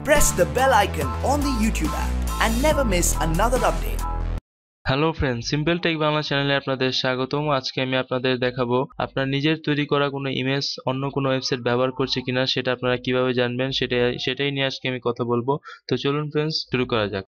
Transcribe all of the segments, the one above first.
Press the bell icon on the YouTube app and never miss another update. Hello friends, simple tech Bangla চ্যানেলে আপনাদের স্বাগতম। আজকে আমি আপনাদের দেখাবো আপনার নিজের তৈরি করা কোনো ইমেজ অন্য কোনো ওয়েবসাইট ব্যবহার করছে কিনা সেটা আপনারা কিভাবে জানবেন সেটাই নিয়ে আজকে আমি কথা বলবো। তো চলুন ফ্রেন্ডস, শুরু করা যাক।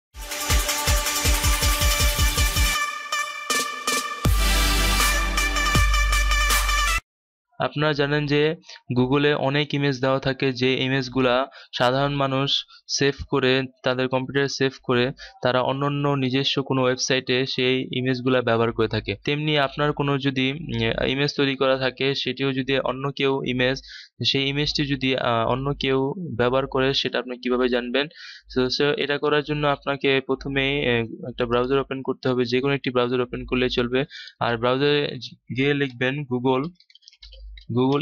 আপনারা জানেন যে গুগলে অনেক ইমেজ দেওয়া থাকে, যে ইমেজগুলা সাধারণ মানুষ সেভ করে তাদের কম্পিউটারে সেভ করে তারা অন্যান্য নিজস্ব কোনো ওয়েবসাইটে সেই ইমেজগুলা ব্যবহার করে থাকে। তেমনি আপনার কোনো যদি ইমেজ তৈরি করা থাকে, সেটিও যদি অন্য কেউ সেই ইমেজটি যদি অন্য কেউ ব্যবহার করে, সেটা আপনি কিভাবে জানবেন? তো এটা করার জন্য আপনাকে প্রথমেই একটা ব্রাউজার ওপেন করতে হবে। যে কোনো একটি ব্রাউজার ওপেন করলে চলবে। আর ব্রাউজারে গিয়ে লিখবেন গুগল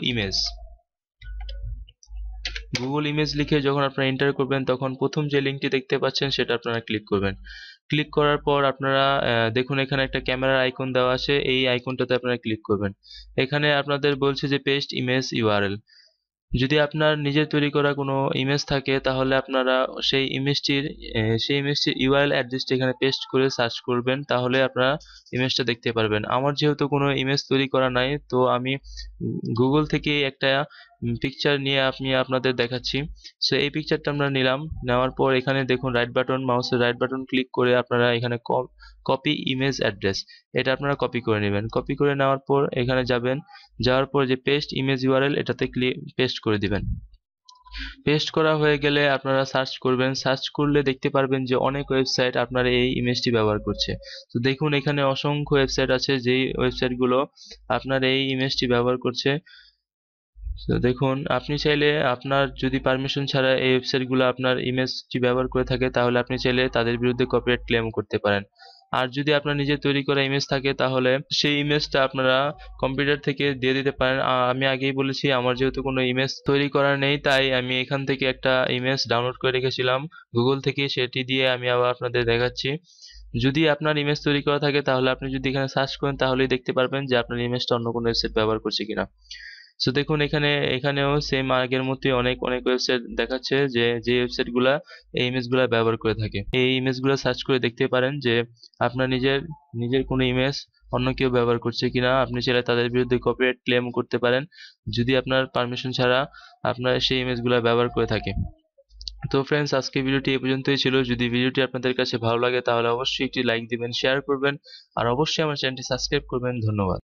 ইমেজ লিখে যখন আপনারা এন্টার করবেন, তখন প্রথম যে লিঙ্কটি দেখতে পাচ্ছেন সেটা আপনারা ক্লিক করবেন। ক্লিক করার পর আপনারা দেখুন এখানে একটা ক্যামেরার আইকন দেওয়া আছে, এই আইকনটাতে আপনারা ক্লিক করবেন। এখানে আপনাদের বলছে যে পেস্ট ইমেজ ইউআরএল। যদি আপনার নিজের তৈরি করা কোনো ইমেজ থাকে, তাহলে আপনারা সেই ইমেজটির ইউআরএল অ্যাড্রেসটি এখানে পেস্ট করে সার্চ করবেন, তাহলে আপনারা ইমেজটা দেখতে পারবেন। আমার যেহেতু কোনো ইমেজ তৈরি করা নাই, তো আমি গুগল থেকে একটা পিকচার নিয়ে আপনাদের দেখাচ্ছি। সো এই পিকচারটা আমরা নিলাম। নেওয়ার পর এখানে দেখুন মাউসের রাইট বাটন ক্লিক করে আপনারা এখানে কপি ইমেজ অ্যাড্রেস, এটা আপনারা কপি করে নেবেন। কপি করে নেওয়ার পর এখানে যাওয়ার পর যে পেস্ট ইমেজ ইউআরএল, এটাতে পেস্ট করে দিবেন। পেস্ট করা হয়ে গেলে আপনারা সার্চ করবেন। সার্চ করলে দেখতে পারবেন যে অনেক ওয়েবসাইট আপনার এই ইমেজটি ব্যবহার করছে। তো দেখুন এখানে অসংখ্য ওয়েবসাইট আছে, যেই ওয়েবসাইটগুলো আপনার এই ইমেজটি ব্যবহার করছে। তো দেখুন, আপনি চাইলে আপনার যদি পারমিশন ছাড়া এই ওয়েবসাইটগুলো আপনার ইমেজটি ব্যবহার করে থাকে, তাহলে আপনি চাইলে তাদের বিরুদ্ধে কপিরাইট ক্লেম করতে পারেন। আর যদি আপনার নিজের তৈরি করা ইমেজ থাকে, তাহলে সেই ইমেজটা আপনারা কম্পিউটার থেকে দিয়ে দিতে পারেন। আমি আগেই বলেছি, আমার যেহেতু কোনো ইমেজ তৈরি করা নেই, তাই আমি এখান থেকে একটা ইমেজ ডাউনলোড করে রেখেছিলাম গুগল থেকে, সেটি দিয়ে আমি আবার আপনাদের দেখাচ্ছি। যদি আপনার ইমেজ তৈরি করা থাকে, তাহলে আপনি যদি এখানে সার্চ করেন, তাহলেই দেখতে পারবেন যে আপনার ইমেজটা অন্য কোনো ওয়েবসাইট ব্যবহার করছে কিনা। সো দেখুন এখানেও সেম আগের মতোই অনেক ওয়েবসাইট দেখাচ্ছে, যে ওয়েবসাইটগুলা এই ইমেজগুলা ব্যবহার করে থাকে। এই ইমেজগুলা সার্চ করে দেখতে পারেন যে আপনার নিজের কোনো ইমেজ অন্য কেউ ব্যবহার করছে কিনা। আপনি চাইলে তাদের বিরুদ্ধে কপিরাইট ক্লেম করতে পারেন, যদি আপনার পারমিশন ছাড়া আপনার সেই ইমেজগুলা ব্যবহার করে থাকে। তো ফ্রেন্ডস, আজকে ভিডিওটি এই পর্যন্তই ছিল। যদি ভিডিওটি আপনাদের কাছে ভালো লাগে, তাহলে অবশ্যই একটি লাইক দিবেন, শেয়ার করবেন, আর অবশ্যই আমার চ্যানেলটি সাবস্ক্রাইব করবেন। ধন্যবাদ।